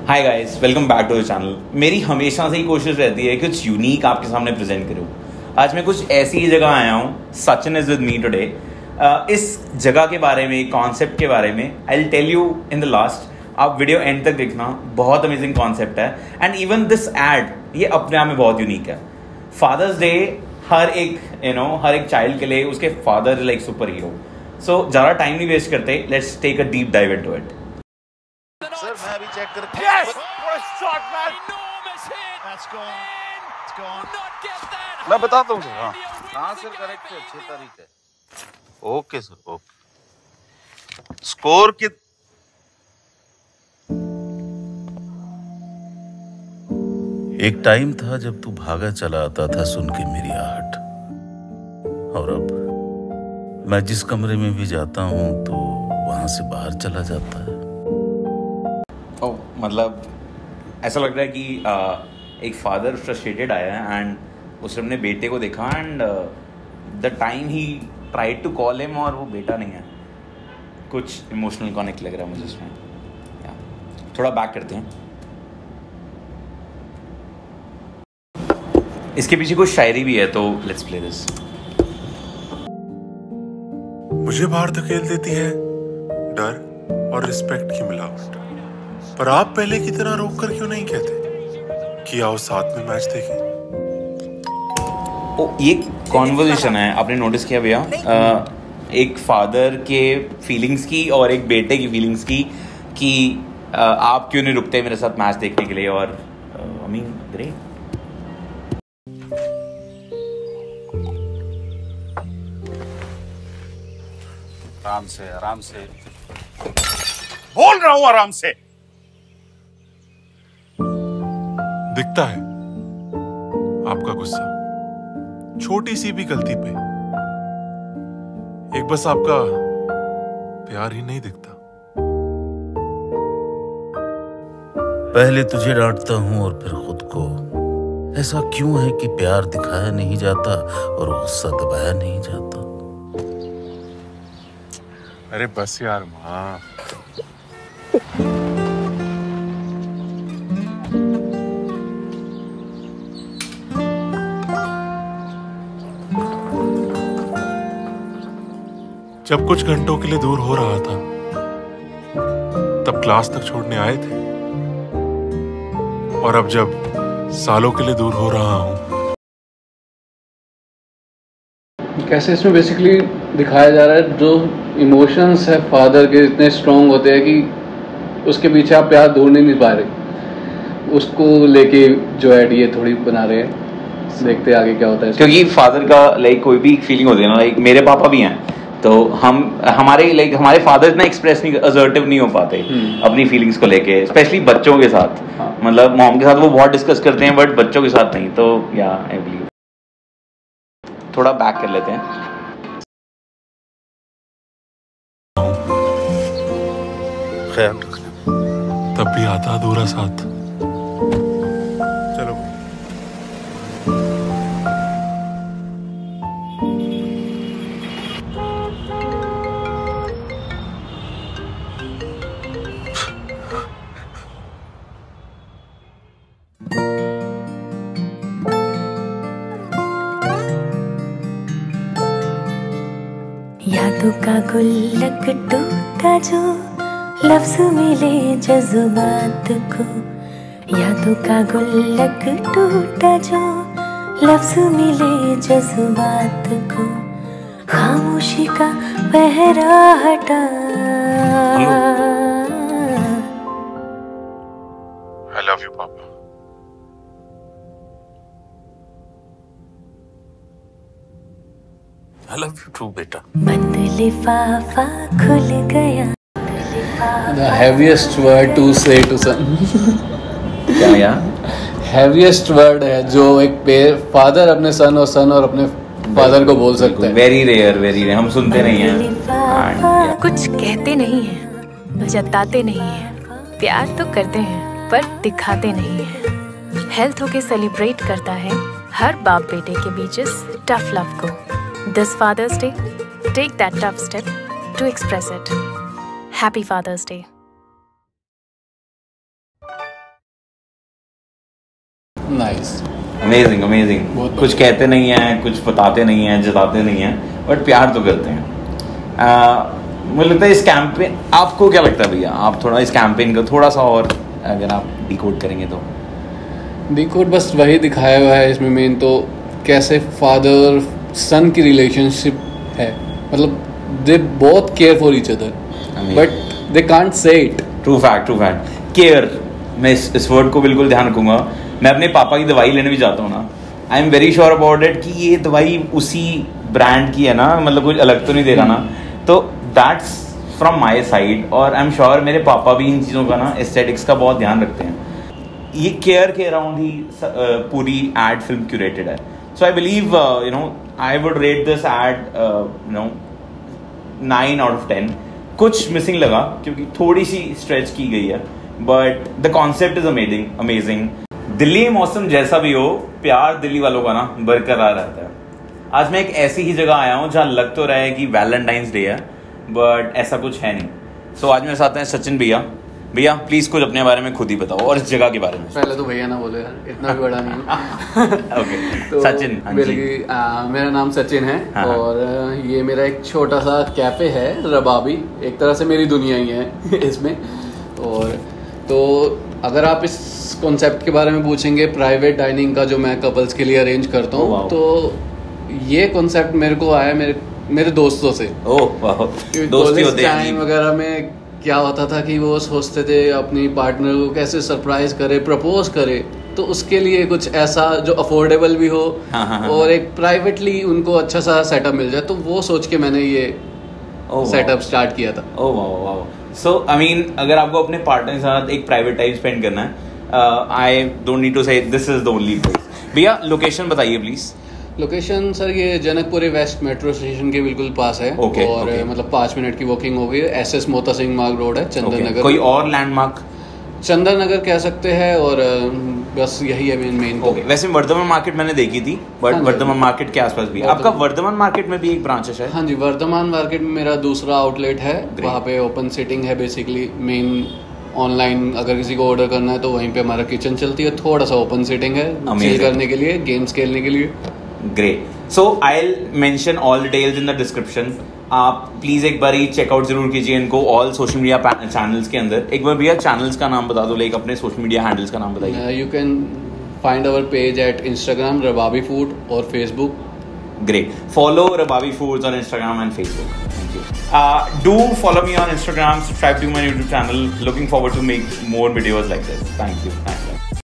Hi guys, welcome back to the channel. मेरी हमेशा से ही कोशिश रहती है कि कुछ यूनिक आपके सामने प्रेजेंट करूं। आज मैं कुछ ऐसी जगह आया हूं। Sachin is with me today. इस जगह के बारे में, कॉन्सेप्ट के बारे में I will tell you in the last. आप वीडियो एंड तक देखना, बहुत अमेजिंग कॉन्सेप्ट है। एंड इवन दिस एड, ये अपने आप में बहुत यूनिक है। फादर्स डे हर एक चाइल्ड के लिए उसके father like super hero. So ज़्यादा टाइम नहीं वेस्ट करते, let's take a deep dive into it. Sir मैं अभी चेक कर Yes! What a shot, man! Enormous hit! That's gone. It's gone. Not get that! मैं बताता हूँ सर। हाँ सर, करेक्ट है, 6 तारीख है। Okay sir, okay. स्कोर की एक टाइम था जब तू भागा चला आता था सुन के मेरी आहट, और अब मैं जिस कमरे में भी जाता हूँ तो वहां से बाहर चला जाता है। मतलब ऐसा लग रहा है कि एक फादर फ्रस्ट्रेटेड आया है एंड उसने अपने बेटे को देखा and the time he tried to call him और वो बेटा नहीं है। कुछ इमोशनल कनेक्ट लग रहा है मुझे इसमें। थोड़ा बैक करते हैं। इसके पीछे कुछ शायरी भी है, तो लेट्स प्ले दिस। मुझे बाहर धकेल देती है डर और रिस्पेक्ट की मिलावट, पर आप पहले की तरह रोक कर क्यों नहीं कहते कि आओ साथ में मैच देखें। ये कॉन्वर्सेशन है, आपने नोटिस किया भैया? एक फादर के फीलिंग्स की और एक बेटे की फीलिंग्स की कि आप क्यों नहीं रुकते मेरे साथ मैच देखने के लिए। और आई मीन ग्रेट। आराम से बोल रहा हूँ, आराम से। दिखता है आपका गुस्सा छोटी सी भी गलती पे, एक बस आपका प्यार ही नहीं दिखता। पहले तुझे डांटता हूं और फिर खुद को। ऐसा क्यों है कि प्यार दिखाया नहीं जाता और गुस्सा दबाया नहीं जाता। अरे बस यार माँ। जब कुछ घंटों के लिए दूर हो रहा था तब क्लास तक छोड़ने आए थे, और अब जब सालों के लिए दूर हो रहा हूं। कैसे इसमें बेसिकली दिखाया जा रहा है जो इमोशंस है फादर के इतने स्ट्रॉन्ग होते हैं कि उसके पीछे आप प्यार ढूंढ ही नहीं पा रहे। उसको लेके जो है ये थोड़ी बना रहे हैं। देखते आगे क्या होता है, क्योंकि फादर का लाइक कोई भी फीलिंग होती है ना, लाइक मेरे पापा भी हैं, तो हमारे फादर इतना एक्सप्रेस नहीं, असर्टिव नहीं हो पाते अपनी फीलिंग्स को लेके, स्पेशली बच्चों के साथ। हाँ। मतलब मॉम के साथ वो बहुत डिस्कस करते हैं, बट बच्चों के साथ नहीं। तो या आई बिलीव थोड़ा बैक कर लेते हैं। ख्याल रखना। तब भी आता अधूरा साथ। चलो यादों का गुल्लक टूटा जो लफ्ज मिले जज्बात को। यादों का गुल्लक टूटा जो लफ्ज मिले जज्बात को। खामोशी का पहरा हटा। I love you papa. I love you too, बेटा। बंद लिफाफा खुल गया। The heaviest word to say to son. क्या या heaviest word है जो एक फादर अपने सन और अपने फादर को बोल सकते हैं। वेरी रेयर हम सुनते नहीं हैं। लिफाफा कुछ कहते नहीं हैं, जताते नहीं हैं, प्यार तो करते हैं पर दिखाते नहीं हैं। हेल्थ होके सेलिब्रेट करता है हर बाप बेटे के बीच इस टफ लव को। This Father's Day, take that tough step to express it. Happy Father's Day. Nice. Amazing amazing. कुछ कहते नहीं हैं, कुछ बताते नहीं हैं, जताते नहीं हैं, बट प्यार तो करते हैं। मुझे लगता है इस कैंपेन, आपको क्या लगता है भैया, आप थोड़ा इस कैंपेन का थोड़ा सा और अगर आप डिकोड करेंगे तो? डिकोड बस वही दिखाया हुआ है इसमें मेन तो, कैसे फादर सन की रिलेशनशिप है, मतलब they both care for each other but they can't say it. True fact care. मैं इस वर्ड को बिल्कुल ध्यान रखूंगा। मैं अपने पापा की दवाई लेने भी जाता हूँ ना, I am very sure about it कि ये दवाई उसी ब्रांड की है ना, मतलब कुछ अलग तो नहीं दे रहा ना, तो दैट्स फ्रॉम माई साइड। और आई एम श्योर मेरे पापा भी इन चीज़ों का ना, एस्थेटिक्स का बहुत ध्यान रखते हैं। ये केयर के अराउंड ही पूरी एड फिल्म क्यूरेटेड है। So I believe you know I would rate this ad you know 9 out of 10। कुछ मिसिंग लगा क्योंकि थोड़ी सी स्ट्रेच की गई है, but the concept is amazing. Delhi में मौसम जैसा भी हो, प्यार दिल्ली वालों का ना बरकरार रहता है। आज मैं एक ऐसी ही जगह आया हूँ जहाँ लग तो रहा है कि वैलेंटाइंस डे है, बट ऐसा कुछ है नहीं। सो आज मेरे साथ हैं सचिन भैया। भैया प्लीज कुछ अपने बारे में खुद ही बताओ और इस जगह के बारे में। पहले तो भैया ना बोलो यार, इतना भी बड़ा नहीं। ओके तो सचिन। मेरा नाम सचिन है। हाँ। और ये मेरा एक छोटा सा कैफे है रबाबी, एक तरह से मेरी दुनिया ही है इसमें। और तो अगर आप इस कॉन्सेप्ट के बारे में पूछेंगे, प्राइवेट डाइनिंग का जो मैं कपल्स के लिए अरेंज करता हूँ, तो ये कॉन्सेप्ट मेरे को आया मेरे दोस्तों से। दोस्ती होते हैं टाइम वगैरह में क्या होता था कि वो सोचते थे अपनी पार्टनर को कैसे सरप्राइज करे, प्रपोज करे, तो उसके लिए कुछ ऐसा जो अफोर्डेबल भी हो और एक प्राइवेटली उनको अच्छा सा सेटअप मिल जाए, तो वो सोच के मैंने ये सेटअप स्टार्ट किया था। ओह वाह। सो आई मीन अगर आपको अपने पार्टनर के साथ एक प्राइवेट टाइम स्पेंड करना है, I don't need to say this is the only place. भैया लोकेशन बताइए प्लीज। लोकेशन सर ये जनकपुरी वेस्ट मेट्रो स्टेशन के बिल्कुल पास है। मतलब 5 मिनट की वॉकिंग होगी। SS मोता सिंह मार्ग रोड है, चंदन नगर। कोई और लैंडमार्क? चंदन नगर कह सकते हैं, और बस यही है मेन। वैसे वर्धमान मार्केट मैंने देखी थी, बट वर्धमान मार्केट के आसपास भी आपका वर्धमान मार्केट में भी एक ब्रांच है शायद? हाँ जी, वर्धमान मार्केट में मेरा दूसरा आउटलेट है। वहाँ पे ओपन सिटिंग है बेसिकली। मेन ऑनलाइन अगर किसी को ऑर्डर करना है तो वहीं पे हमारा किचन चलती है, थोड़ा सा ओपन सिटिंग है चिल करने के लिए, गेम्स खेलने के लिए। Great. So I will mention all details in the description. आप प्लीज एक बार ही चेकआउट जरूर कीजिए इनको ऑल सोशल मीडिया चैनल्स के अंदर। एक बार भैया चैनल्स का नाम बता दो, लाइक अपने सोशल मीडिया हैंडल्स का नाम बताइए। You can find our page at Instagram Rababi food और Facebook। Great. Follow Rababi Foods on Instagram and Facebook. Thank you. Do follow me on Instagram. Subscribe to my YouTube channel. Looking forward to make more videos like this. Thank you.